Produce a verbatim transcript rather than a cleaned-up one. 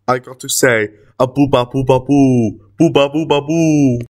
I got to say a boo ba boo ba boo, boo ba boo ba boo.